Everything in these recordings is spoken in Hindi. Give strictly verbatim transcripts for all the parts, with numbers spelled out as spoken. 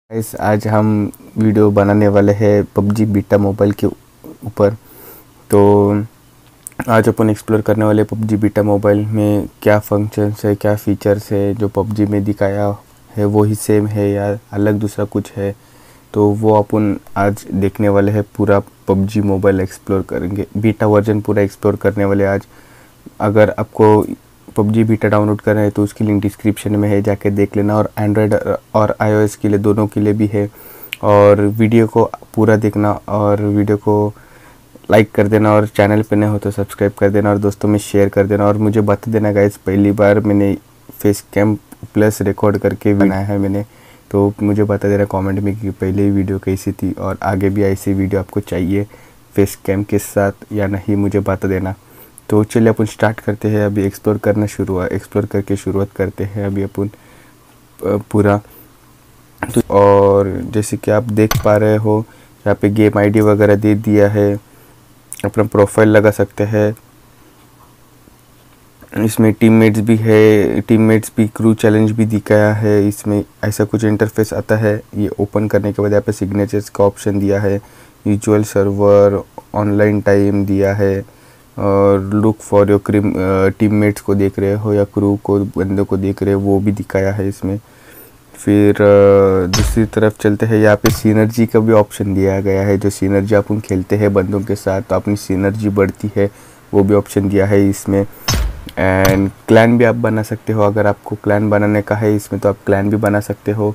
गाइस आज हम वीडियो बनाने वाले हैं पबजी बीटा मोबाइल के ऊपर। तो आज अपन एक्सप्लोर करने वाले पबजी बीटा मोबाइल में क्या फंक्शंस है, क्या फीचर्स है जो पबजी में दिखाया है वो ही सेम है या अलग दूसरा कुछ है। तो वो अपन आज देखने वाले हैं। पूरा पबजी मोबाइल एक्सप्लोर करेंगे, बीटा वर्जन पूरा एक्सप्लोर करने वाले आज। अगर आपको पबजी बीटा डाउनलोड कर रहे हैं तो उसकी लिंक डिस्क्रिप्शन में है, जाके देख लेना। और एंड्रॉयड और आईओएस के लिए दोनों के लिए भी है। और वीडियो को पूरा देखना और वीडियो को लाइक कर देना और चैनल पे नए हो तो सब्सक्राइब कर देना और दोस्तों में शेयर कर देना। और मुझे बता देना गाइस, पहली बार मैंने फेस कैम प्लस रिकॉर्ड करके बनाया है मैंने, तो मुझे बता देना कमेंट में कि पहले वीडियो कैसी थी और आगे भी ऐसी वीडियो आपको चाहिए फेस कैम के साथ या नहीं, मुझे बता देना। तो चलिए अपन स्टार्ट करते हैं। अभी एक्सप्लोर करना शुरू एक्सप्लोर करके शुरुआत करते हैं अभी अपन पूरा। तो और जैसे कि आप देख पा रहे हो यहाँ पे गेम आईडी वगैरह दे दिया है, अपना प्रोफाइल लगा सकते हैं। इसमें टीममेट्स भी है, टीममेट्स भी, क्रू चैलेंज भी दिखाया है। इसमें ऐसा कुछ इंटरफेस आता है। ये ओपन करने के बाद यहाँ पे सिग्नेचर्स का ऑप्शन दिया है, यूजुअल सर्वर, ऑनलाइन टाइम दिया है और look for your cream teammates को देख रहे हो या क्रू को, बंदों को देख रहे हो, वो भी दिखाया है इसमें। फिर दूसरी तरफ चलते हैं, यहाँ पे सिनर्जी का भी ऑप्शन दिया गया है। जो सिनर्जी अपन खेलते हैं बंदों के साथ तो अपनी सिनर्जी बढ़ती है, वो भी ऑप्शन दिया है इसमें। एंड क्लैन भी आप बना सकते हो, अगर आपको क्लैन बनाने का है इसमें तो आप क्लैन भी बना सकते हो।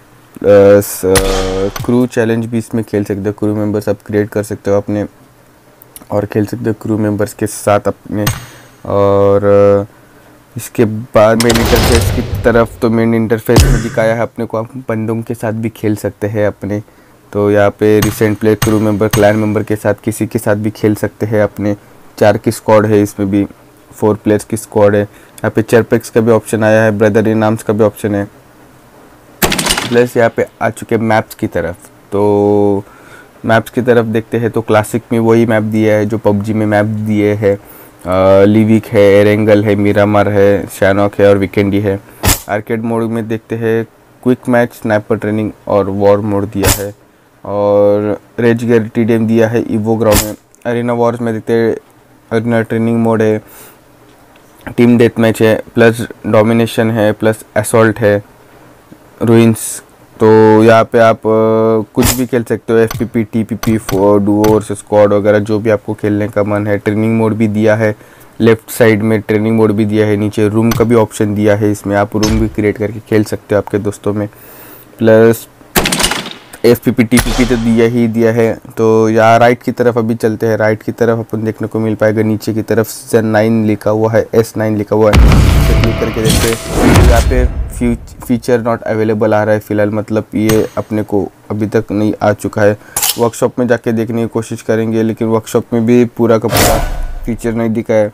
क्रू चैलेंज भी इसमें खेल सकते हो, क्रू मेंबर्स आप क्रिएट कर सकते हो अपने और खेल सकते हो क्रू मेंबर्स के साथ अपने। और इसके बाद मेन इंटरफेस की तरफ, तो मेन इंटरफेस में दिखाया है अपने को आप बंदों के साथ भी खेल सकते हैं अपने। तो यहाँ पे recent play, crew member, clan member के साथ किसी के साथ भी खेल सकते हैं अपने। चार की स्क्वाड है इसमें भी, फोर प्लेयर्स की स्क्वाड है। यहाँ पे चेयरपैक्स का भी ऑप्शन आया है, ब्रदर इन आर्म्स का भी ऑप्शन है। प्लस यहाँ पे आ चुके मैप्स की तरफ। तो मैप्स की तरफ देखते हैं तो क्लासिक में वही मैप दिया है जो पबजी में मैप दिए हैं। लिविक है, एरेंगल है, मिरामार है, शैनॉक है और वीकेंडी है। आर्केड मोड में देखते हैं क्विक मैच, स्नाइपर ट्रेनिंग और वॉर मोड दिया है। और रेज टीडीएम दिया है इवो ग्राउंड में। अरीना वॉर्स में देखते हैं अरीना ट्रेनिंग मोड है, टीम डेथ मैच है, प्लस डोमिनेशन है, प्लस असॉल्ट है, रूइंस। तो यहाँ पे आप आ, कुछ भी खेल सकते हो, F P P, T P P, four duos, squad वगैरह जो भी आपको खेलने का मन है। ट्रेनिंग मोड भी दिया है, लेफ्ट साइड में ट्रेनिंग मोड भी दिया है। नीचे रूम का भी ऑप्शन दिया है, इसमें आप रूम भी क्रिएट करके खेल सकते हो आपके दोस्तों में। Plus F P P, T P P तो दिया ही दिया है। तो यहाँ राइट की तरफ अभी चलते हैं। राइट की तरफ अपन देखने को मिल पाएगा नीचे की तरफ सीजन नाइन लिखा हुआ है, एस नाइन लिखा हुआ है। तो क्लिक करके देखते हैं यहाँ पे फीचर नॉट अवेलेबल आ रहा है फ़िलहाल, मतलब ये अपने को अभी तक नहीं आ चुका है। वर्कशॉप में जाके देखने की कोशिश करेंगे, लेकिन वर्कशॉप में भी पूरा का पूरा फीचर नहीं दिखा है।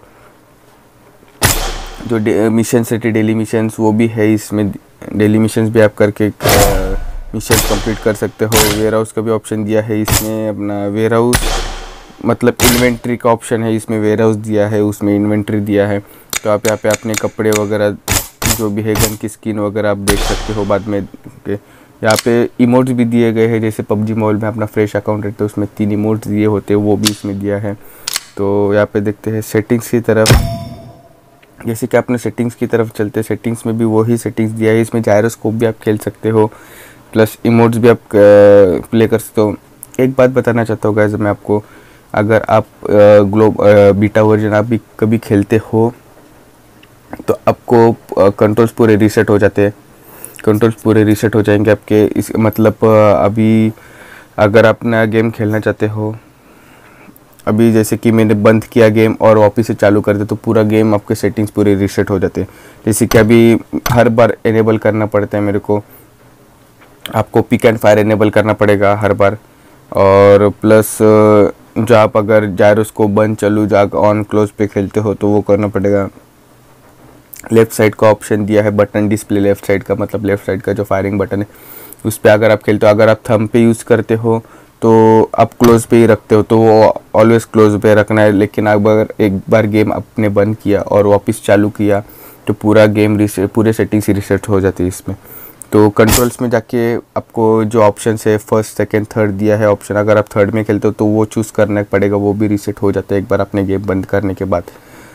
जो मिशन सेट है, डेली मिशंस, वो भी है इसमें। डेली मिशंस भी आप करके मिशन कंप्लीट कर सकते हो। वेयर हाउस का भी ऑप्शन दिया है इसमें, अपना वेयर हाउस मतलब इन्वेंट्री का ऑप्शन है इसमें। वेयर हाउस दिया है, उसमें इन्वेंट्री दिया है। तो आप यहाँ पे अपने कपड़े वगैरह जो भी है, गन की स्किन वगैरह आप देख सकते हो बाद में के। यहाँ पे इमोट्स भी दिए गए हैं, जैसे पबजी मोबाइल में अपना फ्रेश अकाउंट है तो उसमें तीन इमोट्स दिए होते हैं, वो भी इसमें दिया है। तो यहाँ पे देखते हैं सेटिंग्स की तरफ। जैसे कि अपने सेटिंग्स की तरफ चलते हैं, सेटिंग्स में भी वही सेटिंग्स दिया है। इसमें जायरोस्कोप भी आप खेल सकते हो, प्लस इमोट्स भी आप प्ले कर सकते हो। एक बात बताना चाहता हूँ गाइस मैं आपको, अगर आप ग्लोब बीटा वर्जन आप भी कभी खेलते हो तो आपको कंट्रोल्स पूरे रीसेट हो जाते हैं। कंट्रोल्स पूरे रीसेट हो जाएंगे आपके। इस मतलब अभी अगर आप नया गेम खेलना चाहते हो, अभी जैसे कि मैंने बंद किया गेम और वापस से चालू कर दे तो पूरा गेम आपके सेटिंग्स पूरे रीसेट हो जाते हैं। जैसे कि अभी हर बार इनेबल करना पड़ता है मेरे को, आपको पिक एंड फायर इनेबल करना पड़ेगा हर बार। और प्लस जो आप अगर जायरोस्कोप बंद चालू जाग ऑन क्लोज पे खेलते हो तो वो करना पड़ेगा। लेफ़्ट साइड का ऑप्शन दिया है बटन डिस्प्ले, लेफ़्ट साइड का मतलब लेफ़्ट साइड का जो फायरिंग बटन है उस पर अगर आप खेलते हो, अगर आप थंब पे यूज़ करते हो तो आप क्लोज पे ही रखते हो तो वो ऑलवेज क्लोज पे रखना है। लेकिन अगर एक बार गेम आपने बंद किया और वापस चालू किया तो पूरा गेम रीसेट, पूरे सेटिंग्स रिसेट हो जाती है इसमें। तो कंट्रोल्स में जाके आपको जो ऑप्शन है फर्स्ट सेकंड थर्ड दिया है ऑप्शन, अगर आप थर्ड में खेलते हो तो वो चूज़ करना पड़ेगा, वो भी रीसेट हो जाता है एक बार आपने गेम बंद करने के बाद।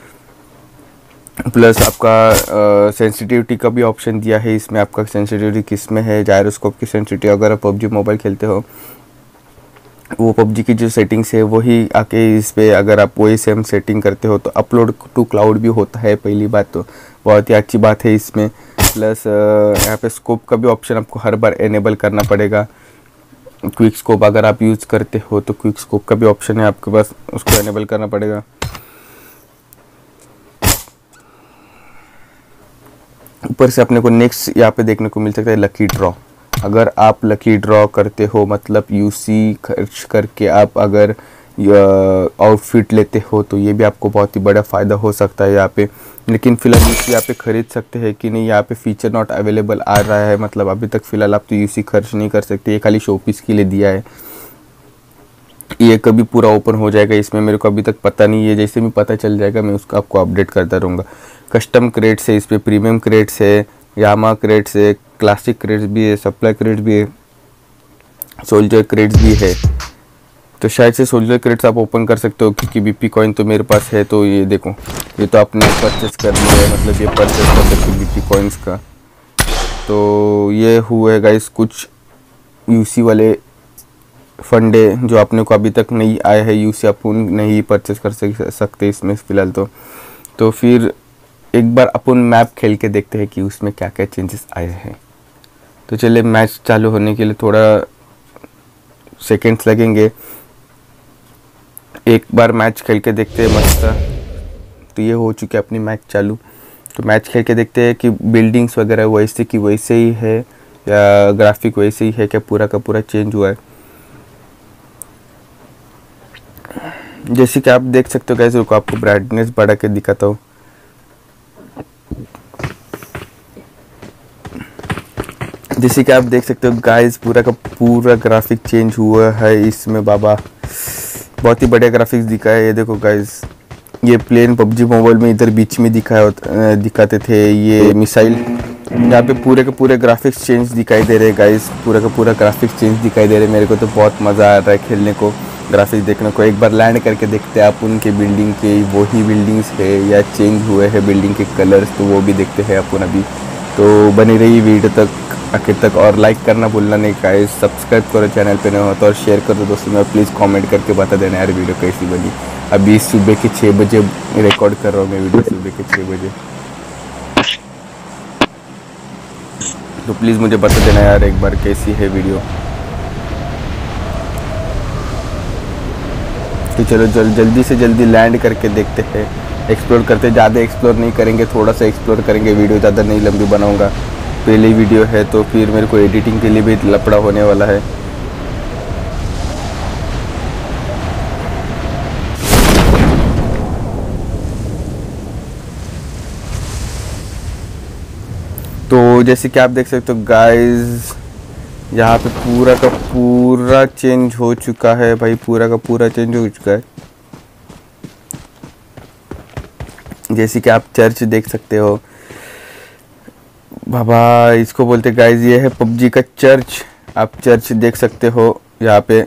प्लस आपका सेंसिटिविटी का भी ऑप्शन दिया है इसमें, आपका सेंसिटिविटी किस में है, जायरोस्कोप की सेंसिटिविटी। अगर आप पबजी मोबाइल खेलते हो वो पबजी की जो सेटिंग्स है वही आके इस पे अगर आप वही सेम सेटिंग करते हो तो अपलोड टू क्लाउड भी होता है, पहली बात तो बहुत ही अच्छी बात है इसमें। प्लस यहाँ पे स्कोप का भी ऑप्शन आपको हर बार एनेबल करना पड़ेगा। क्विक स्कोप अगर आप यूज़ करते हो तो क्विक स्कोप का भी ऑप्शन है आपके पास, उसको एनेबल करना पड़ेगा। ऊपर से अपने को नेक्स्ट यहाँ पे देखने को मिल सकता है लकी ड्रॉ। अगर आप लकी ड्रॉ करते हो मतलब यूसी खर्च करके आप अगर आउटफिट लेते हो तो ये भी आपको बहुत ही बड़ा फ़ायदा हो सकता है यहाँ पे। लेकिन फ़िलहाल यूसी यहाँ पे ख़रीद सकते हैं कि नहीं, यहाँ पे फीचर नॉट अवेलेबल आ रहा है, मतलब अभी तक फ़िलहाल आप तो यूसी खर्च नहीं कर सकते, ये खाली शोपीस के लिए दिया है। ये कभी पूरा ओपन हो जाएगा इसमें मेरे को अभी तक पता नहीं है, जैसे भी पता चल जाएगा मैं उसको आपको अपडेट करता रहूँगा। कस्टम क्रेट्स है इस पर, प्रीमियम क्रेट्स है, यामा क्रेट्स है, क्लासिक क्रेट्स भी है, सप्लाई क्रेट्स भी है, सोल्जर क्रेट्स भी है। तो शायद से सोल्जर क्रेट्स आप ओपन कर सकते हो क्योंकि बीपी कॉइन तो मेरे पास है। तो ये देखो ये तो आपने परचेस कर लिया है, मतलब ये परचेस कर सकते हो बीपी कॉइन्स का। तो ये हुए गाइस कुछ यूसी वाले फंडे जो अपने को अभी तक नहीं आए हैं, यूसी अपन नहीं परचेस कर सकते इसमें फ़िलहाल। तो तो फिर एक बार अपन मैप खेल के देखते हैं कि उसमें क्या क्या चेंजेस आए हैं। तो चलिए मैच चालू होने के लिए थोड़ा सेकंड्स लगेंगे, एक बार मैच खेल के देखते हैं मस्त। तो ये हो चुकी है अपनी मैच चालू। तो मैच खेल के देखते हैं कि बिल्डिंग्स वगैरह वैसे की वैसे ही है या ग्राफिक वैसे ही है, क्या पूरा का पूरा चेंज हुआ है। जैसे कि आप देख सकते हो गाइस, रुको आपको ब्राइटनेस बढ़ा के दिखाता हूँ। जैसे कि आप देख सकते हो गाइस पूरा का पूरा ग्राफिक चेंज हुआ है इसमें, बाबा बहुत ही बढ़िया ग्राफिक्स दिखा है। ये देखो गाइस, ये प्लेन पबजी मोबाइल में इधर बीच में दिखाया दिखाते थे ये मिसाइल, यहाँ पे पूरे के पूरे ग्राफिक्स चेंज दिखाई दे रहे हैं गाइस, पूरा का पूरा ग्राफिक्स चेंज दिखाई दे रहे हैं। मेरे को तो बहुत मज़ा आ रहा है खेलने को, ग्राफिक्स देखने को। एक बार लैंड करके देखते हैं आप उनके बिल्डिंग के वही बिल्डिंग्स है या चेंज हुए हैं बिल्डिंग के कलर्स, तो वो भी देखते हैं अपन अभी। तो बनी रही वीडियो तक आखिर तक और लाइक करना भूलना नहीं गाइस, सब्सक्राइब करो चैनल पे नहीं हो तो, और शेयर करो दोस्तों में। प्लीज़ कमेंट करके बता देना यार वीडियो कैसी बनी। अभी सुबह के छः बजे रिकॉर्ड कर रहा हूँ मैं वीडियो, सुबह के छः बजे। तो प्लीज़ मुझे बता देना यार एक बार कैसी है वीडियो। तो चलो जल, जल्दी से जल्दी लैंड करके देखते हैं, एक्सप्लोर करते। ज़्यादा एक्सप्लोर नहीं करेंगे, थोड़ा सा एक्सप्लोर करेंगे, वीडियो ज़्यादा नहीं लंबी बनाऊंगा, पहली वीडियो है तो फिर मेरे को एडिटिंग के लिए भी लफड़ा होने वाला है। तो जैसे कि आप देख सकते हो गाइस, यहाँ पे पूरा का पूरा चेंज हो चुका है भाई, पूरा का पूरा चेंज हो चुका है। जैसे कि आप चर्च देख सकते हो बाबा, इसको बोलते गाइस, ये है पबजी का चर्च। आप चर्च देख सकते हो, यहाँ पे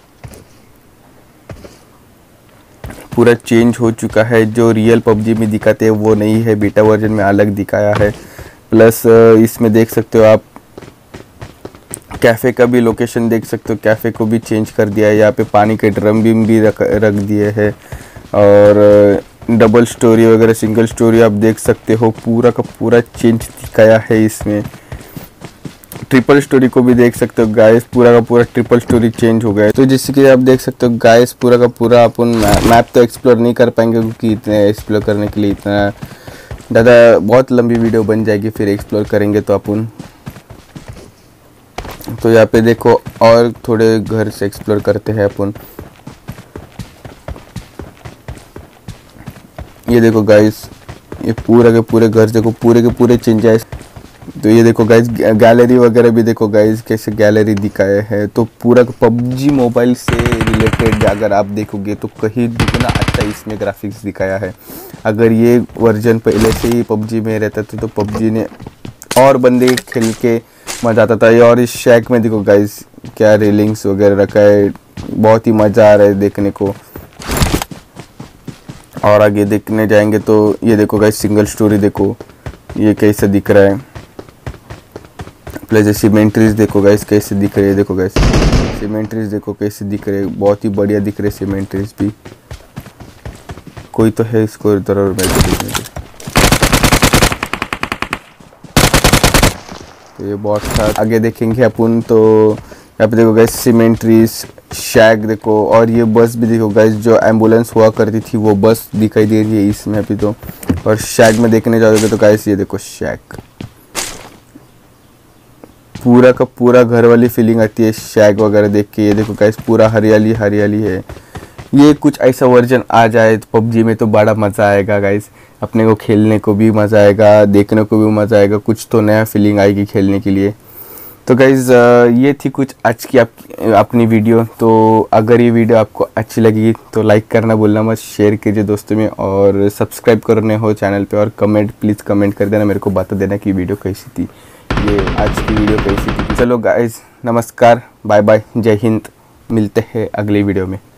पूरा चेंज हो चुका है। जो रियल पबजी में दिखाते हैं वो नहीं है, बीटा वर्जन में अलग दिखाया है। प्लस इसमें देख सकते हो आप कैफ़े का भी लोकेशन देख सकते हो, कैफ़े को भी चेंज कर दिया है। यहाँ पे पानी के ड्रम भी, भी रख रख दिए हैं, और डबल स्टोरी वगैरह सिंगल स्टोरी आप देख सकते हो, पूरा का पूरा चेंज दिखाया है इसमें। ट्रिपल स्टोरी को भी देख सकते हो गाइस, पूरा का पूरा ट्रिपल स्टोरी चेंज हो गया है। तो जैसे कि आप देख सकते हो गाइस, पूरा का पूरा अपन मैप तो एक्सप्लोर नहीं कर पाएंगे क्योंकि इतने एक्सप्लोर करने के लिए इतना ज़्यादा बहुत लंबी वीडियो बन जाएगी, फिर एक्सप्लोर करेंगे तो अपन। तो यहाँ पे देखो और थोड़े घर से एक्सप्लोर करते हैं अपन। ये देखो गाइस, ये पूरा के पूरे घर देखो, पूरे के पूरे चेंजेस। तो ये देखो गाइस, गैलरी वगैरह भी देखो गाइस, कैसे गैलरी दिखाए हैं। तो पूरा पबजी मोबाइल से रिलेटेड अगर आप देखोगे तो कहीं दुगना अच्छा इसमें ग्राफिक्स दिखाया है। अगर ये वर्जन पहले से ही पबजी में रहता था तो पबजी ने और बंदे खेल के मज़ा आता था। और इस शैक में देखो गाइस क्या रेलिंग्स वगैरह रखा है, बहुत ही मज़ा आ रहा है देखने को। और आगे देखने जाएंगे तो ये देखो गाइस सिंगल स्टोरी देखो ये कैसा दिख रहा है। प्लस सीमेंट्रीज देखो गाइस कैसे दिख रहे हैं, देखो गाइस सीमेंट्रीज देखो कैसे दिख रहे हैं, बहुत ही बढ़िया दिख रहे सीमेंट्रीज भी। कोई तो है इसको इधर और बैठ के देखने के। तो ये बहुत था। आगे देखेंगे अपन तो यहाँ पे देखो गाइस सीमेंट्रीज, शैक देखो, और ये बस भी देखो गाइस जो एम्बुलेंस हुआ करती थी वो बस दिखाई दे रही है इसमें अभी तो। और शैक में देखने जाओगे तो गाइस ये देखो शैक, पूरा का पूरा घर वाली फीलिंग आती है शैक वगैरह देख के। ये देखो गाइस पूरा हरियाली हरियाली है। ये कुछ ऐसा वर्जन आ जाए तो पबजी में तो बड़ा मज़ा आएगा गाइस, अपने को खेलने को भी मज़ा आएगा, देखने को भी मज़ा आएगा, कुछ तो नया फीलिंग आएगी खेलने के लिए। तो गाइस ये थी कुछ आज की आप अपनी वीडियो। तो अगर ये वीडियो आपको अच्छी लगी तो लाइक करना भूलना मत, शेयर कीजिए दोस्तों में, और सब्सक्राइब करने हो चैनल पे, और कमेंट प्लीज़ कमेंट कर देना, मेरे को बता देना कि वीडियो कैसी थी, ये आज की वीडियो कैसी थी। चलो गाइस नमस्कार, बाय बाय, जय हिंद, मिलते हैं अगली वीडियो में।